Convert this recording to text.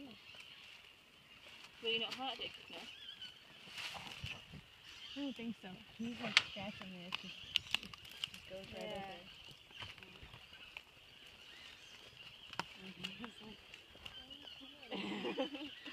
Will you not hurt it, no? I don't think so. He's like scratching it. It just goes right over.